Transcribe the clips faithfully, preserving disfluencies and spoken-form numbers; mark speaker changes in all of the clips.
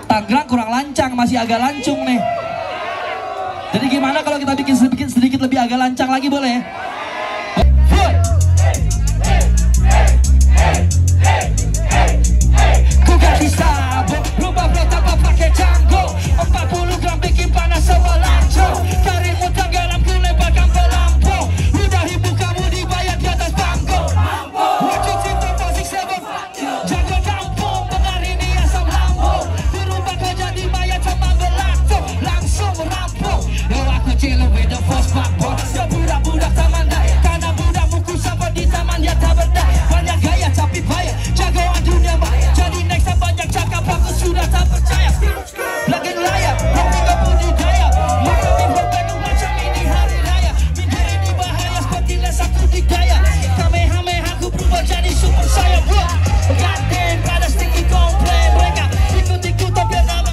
Speaker 1: Tangerang kurang lancang, masih agak lancung nih. Jadi gimana kalau kita bikin sedikit, sedikit lebih agak lancang lagi, boleh? Ku ganti sabuk, rubah flow tanpa pakai canggung. Empat puluh gram bikin panas semua lancung. Karirmu tenggelam, ku lemparkan pelampung. Udah ibu kamu dibayar di atas panggung. Wajib cinta musik sebab jaga kampung. Benar ini asam lambung. Dirubah kau jadi mayat sama belatung. Langsung rampung. Yo aku chillin' with the boss pak boss. Sebudak-budak taman daya. Karena budak muku sampai di taman dia tak berdaya. Banyak gaya tapi bayar. Jagoan dunia maya. Jadi next time banyak cakap aku sudah tak percaya. Lagi layar, rocky gak budidaya. Maka mimpi penuh macam ini hari raya. Mimpi ini bahaya seperti les aku dikdaya. Kamehameha aku berubah jadi super saya. Gaten pada sticky komplain. Mereka ikut-ikutan biar nama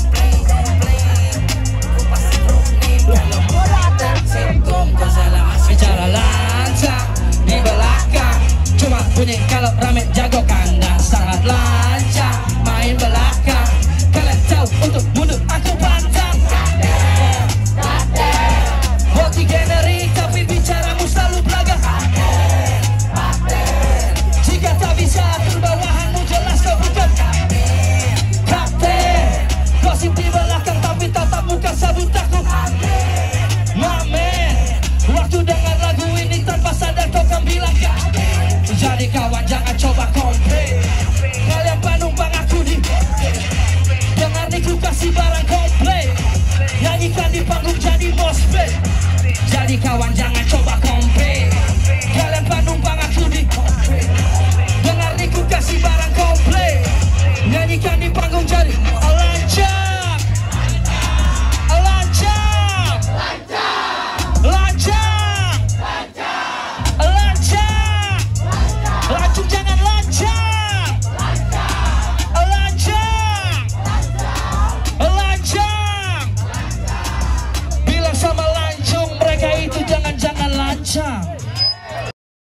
Speaker 1: bicara lancang di belakang. Cuma bunyi kalau rame jago kandang. Sangat lancang main belakang. Kalian tahu untuk mundur aku pantang. Multi generik tapi bicaramu selalu belagak. Jika tak bisa atur bawahanmu jelas kau bukan kapten. Gosip di belakang tapi tatap muka sabut takut. Mamen, waktu dengar lagu ini tanpa sadar kau kan bilang jadi kawan jangan coba komplain. Kalian penumpang aku di dengar nih ku kasih barang komplain. Nyanyikan di panggung jadi bos band. Jadi kawan